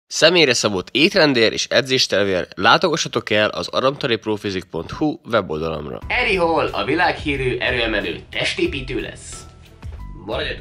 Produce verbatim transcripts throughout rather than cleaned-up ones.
Személyre szabott étrendér és edzéstervér látogassatok el az aramtariprofizik pont hu weboldalamra. Eddie Hall a világhírű erőemelő testépítő lesz. Maradjatok!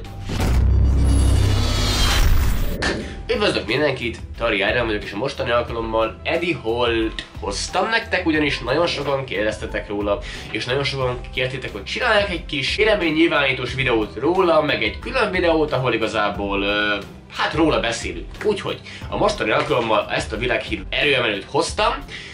Üdvözlök mindenkit, Tari Áron vagyok, és a mostani alkalommal Eddie Hallt hoztam nektek, ugyanis nagyon sokan kérdeztetek róla, és nagyon sokan kértétek, hogy csináljak egy kis véleménynyilvánítós videót róla, meg egy külön videót, ahol igazából uh, hát róla beszélünk. Úgyhogy a mostani alkalommal ezt a világhírű erőemelőt hoztam,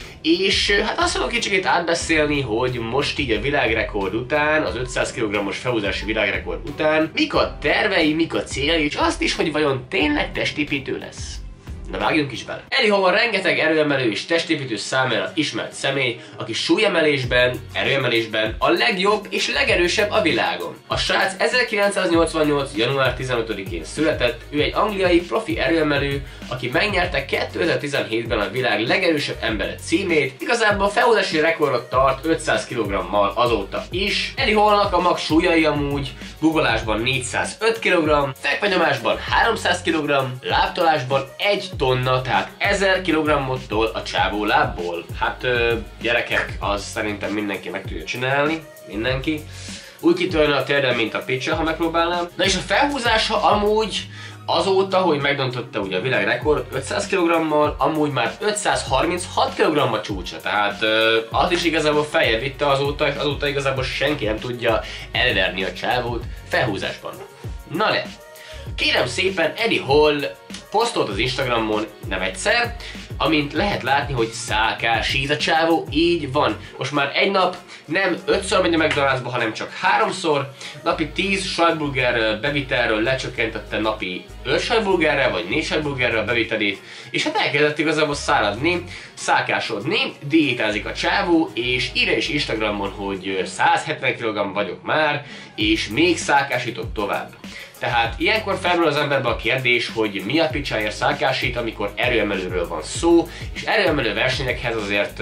és hát azt fogom kicsit átbeszélni, hogy most így a világrekord után, az ötszáz kilogrammos felhúzási világrekord után mik a tervei, mik a céljai, és azt is, hogy vajon tényleg testépítő lesz. Na vágjunk is bele. Eddie Hall rengeteg erőemelő és testépítő számára ismert személy, aki súlyemelésben, erőemelésben a legjobb és legerősebb a világon. A srác ezerkilencszáznyolcvannyolc. január tizenötödikén született, ő egy angliai profi erőemelő, aki megnyerte kétezer-tizenhétben a világ legerősebb embere címét, igazából a felhúzási rekordot tart ötszáz kilogrammal azóta is. Eddie Hallnak a max súlyai amúgy guggolásban négyszázöt kilogramm, fekvenyomásban háromszáz kilogramm, lábtolásban egy tonna, tehát ezer kilogrammot tol a csávó lábból. Hát ö, gyerekek, az szerintem mindenki meg tudja csinálni, mindenki. Úgy kitörne a térdem, mint a picsa, ha megpróbálnám. Na és a felhúzása amúgy azóta, hogy megdöntötte ugye a világrekordot ötszáz kilogrammal, amúgy már ötszázharminchat kilogramm a csúcsa, tehát ö, az is igazából feljebb vitte azóta, és azóta igazából senki nem tudja elverni a csávót felhúzásban. Na de, kérem szépen, Eddie Hall posztolt az Instagramon nem egyszer, amint lehet látni, hogy szálkásít a csávó, így van. Most már egy nap nem ötször megy a McDonald'sba, hanem csak háromszor. Napi tíz sajtburger bevitelről lecsökkentette napi öt sajtburgerrel, vagy négy sajtburgerrel a bevitelét, és hát elkezdett igazából száradni, szálkásodni, diétázik a csávó, és írja is Instagramon, hogy százhetven kilogramm vagyok már, és még szálkásítok tovább. Tehát ilyenkor felmerül az emberbe a kérdés, hogy mi a picsáért szálkásít, amikor erőemelőről van szó, és erőemelő versenyekhez azért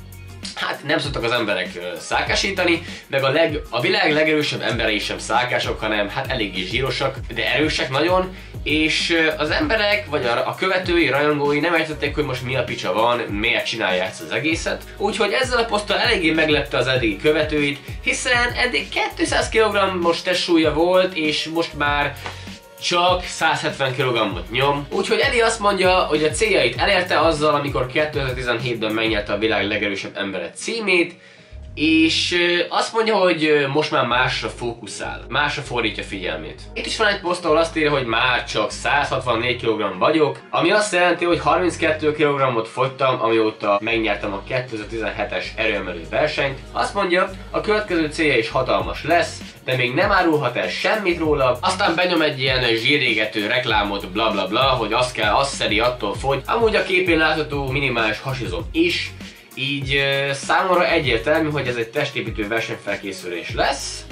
hát nem szoktak az emberek szálkásítani, meg a, leg, a világ legerősebb emberei sem szálkások, hanem hát eléggé zsírosak, de erősek nagyon, és az emberek, vagy a, a követői, rajongói nem értették, hogy most mi a picsa van, miért csinálja ezt az egészet. Úgyhogy ezzel a poszttal eléggé meglepte az eddigi követőit, hiszen eddig kétszáz kilogrammos testsúlya volt, és most már csak százhetven kilogrammot nyom. Úgyhogy Eddie azt mondja, hogy a céljait elérte azzal, amikor kétezer-tizenhétben megnyerte a világ legerősebb embere címét, és azt mondja, hogy most már másra fókuszál, másra fordítja figyelmét. Itt is van egy poszt, ahol azt írja, hogy már csak száz hatvannégy kilogramm vagyok, ami azt jelenti, hogy harminckettő kilogrammot fogytam, amióta megnyertem a kétezer-tizenhetes erőemelő versenyt. Azt mondja, a következő célja is hatalmas lesz, de még nem árulhat el semmit róla. Aztán benyom egy ilyen zsírégető reklámot, bla bla bla, hogy azt kell, azt szedi, attól fogy. Amúgy a képén látható minimális hasizom is. Így uh, számomra egyértelmű, hogy ez egy testépítő versenyfelkészülés lesz,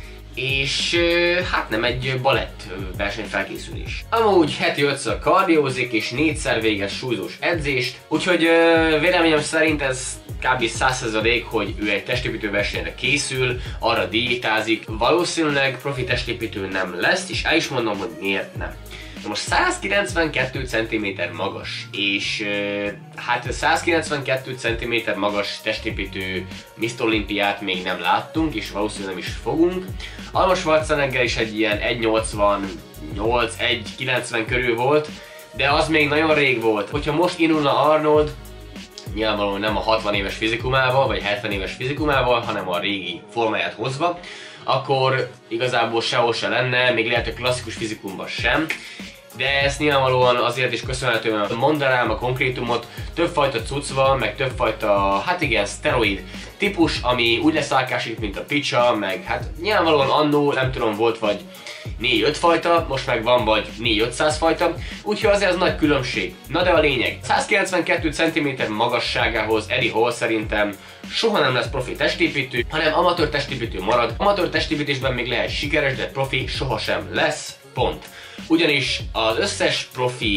és uh, hát nem egy balett versenyfelkészülés. Amúgy heti ötször kardiózik és négyszer végez súlyzós edzést, úgyhogy uh, véleményem szerint ez kb. száz százalék, hogy ő egy testépítő versenyre készül, arra diétázik, valószínűleg profi testépítő nem lesz, és el is mondom, hogy miért nem. Na most százkilencvenkettő centiméter magas, és hát százkilencvenkettő centiméter magas testépítő miszter Olympiát még nem láttunk, és valószínűleg nem is fogunk. Arnold Schwarzenegger is egy ilyen egy nyolcvannyolc egy kilencven körül volt, de az még nagyon rég volt. Hogyha most indulna Arnold, nyilvánvalóan nem a hatvan éves fizikumával, vagy hetven éves fizikumával, hanem a régi formáját hozva, akkor igazából sehol se lenne, még lehet, hogy klasszikus fizikumban sem. De ezt nyilvánvalóan azért is köszönhetően mondanám a konkrétumot, többfajta cucc van, meg többfajta, hát igen, szteroid típus, ami úgy leszálkásít, mint a picsa, meg hát nyilvánvalóan annó, nem tudom, volt vagy négy-öt fajta, most meg van vagy négy-ötszáz fajta, úgyhogy azért az nagy különbség. Na de a lényeg, százkilencvenkettő centiméter magasságához Eddie Hall szerintem soha nem lesz profi testépítő, hanem amatőr testépítő marad. Amatőr testépítésben még lehet sikeres, de profi sohasem lesz, pont. Ugyanis az összes profi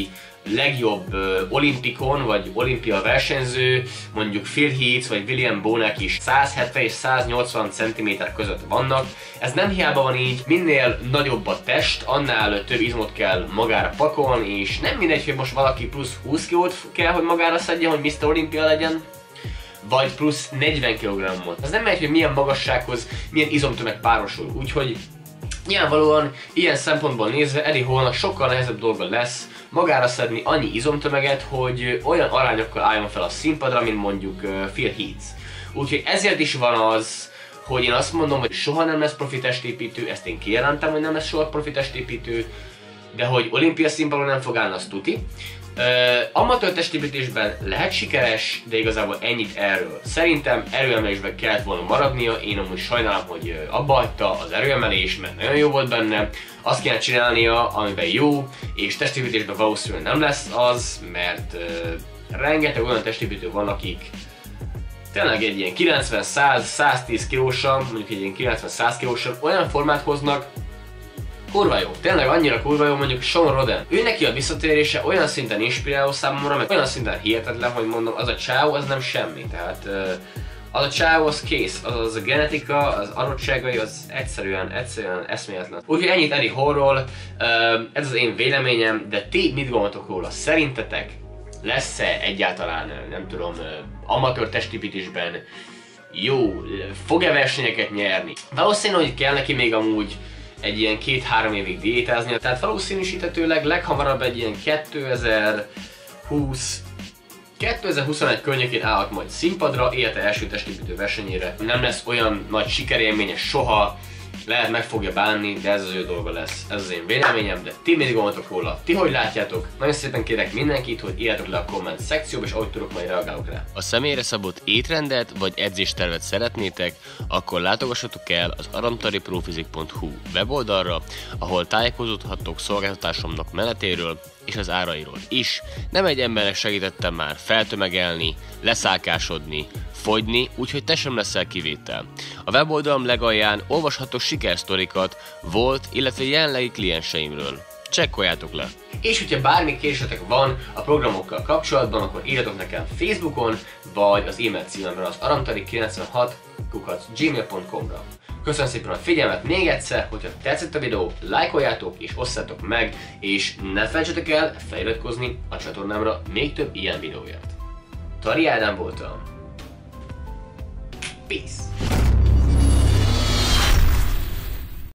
legjobb uh, olimpikon vagy olimpia versenyző, mondjuk Phil Heath vagy William Bonek is százhetven és száznyolcvan centiméter között vannak. Ez nem hiába van így, minél nagyobb a test, annál több izmot kell magára pakolni, és nem mindegy, hogy most valaki plusz húsz kilót kell, hogy magára szedjen, hogy miszter Olympia legyen, vagy plusz negyven kilogrammot. Ez nem megy, hogy milyen magassághoz milyen izomtömeg párosul, úgyhogy nyilvánvalóan ilyen szempontból nézve Eddie Hallnak sokkal nehezebb dolga lesz magára szedni annyi izomtömeget, hogy olyan arányokkal álljon fel a színpadra, mint mondjuk uh, Phil Heath. Úgyhogy ezért is van az, hogy én azt mondom, hogy soha nem lesz profi testépítő, ezt én kijelentem, hogy nem lesz soha profi testépítő, de hogy olimpia színpadon nem fog állni, az tuti. Uh, amatőr testépítésben lehet sikeres, de igazából ennyit erről. Szerintem erőemelésben kellett volna maradnia, én amúgy sajnálom, hogy abba hagyta az erőemelés, mert nagyon jó volt benne. Azt kéne csinálnia, amiben jó, és testépítésben valószínűleg nem lesz az, mert uh, rengeteg olyan testépítő van, akik tényleg egy ilyen kilencven száz száztíz kilósan, mondjuk egy ilyen kilencven száz kilósan olyan formát hoznak, kurva jó, tényleg annyira kurva jó, mondjuk Sean Roden. Ő neki a visszatérése olyan szinten inspiráló számomra, meg olyan szinten hihetetlen, hogy mondom, az a csáó az nem semmi, tehát az a csáó az kész, az, az a genetika, az adottságai, az egyszerűen, egyszerűen eszméletlen. Úgyhogy ennyit Eddie Hallról, ez az én véleményem, de ti mit gondoltok róla? Szerintetek lesz-e egyáltalán, nem tudom, amatőr testépítésben jó, fog-e versenyeket nyerni? Valószínű, hogy kell neki még amúgy egy ilyen két-három évig diétázni, tehát valószínűsíthetőleg leghamarabb egy ilyen kétezer-húsz kétezer-huszonegy környékén állhat majd színpadra, élete első testépítő versenyére. Nem lesz olyan nagy sikerélménye soha, lehet meg fogja bánni, de ez az ő dolga lesz. Ez az én véleményem, de ti mit gondoltok róla? Ti hogy látjátok? Nagyon szépen kérek mindenkit, hogy írjátok le a komment szekcióba, és ahogy tudok, majd reagálok rá. A személyre szabott étrendet vagy edzéstervet szeretnétek, akkor látogassatok el az aramtariprofizik pont hu weboldalra, ahol tájékozódhattok szolgáltatásomnak menetéről és az árairól is. Nem egy embernek segítettem már feltömegelni, leszálkásodni, fogyni, úgyhogy te sem leszel kivétel. A weboldalam legalján olvashatok sikersztorikat volt, illetve jelenlegi klienseimről. Csekkoljátok le! És hogyha bármi kérésetek van a programokkal kapcsolatban, akkor írjatok nekem Facebookon, vagy az e-mail címemre az aramtari kilencvenhat kukac gmail pont com-ra. Köszönöm szépen a figyelmet még egyszer, hogyha tetszett a videó, lájkoljátok és osszátok meg, és ne felejtsetek el feliratkozni a csatornámra még több ilyen videóért. Tari Ádám voltam. Peace!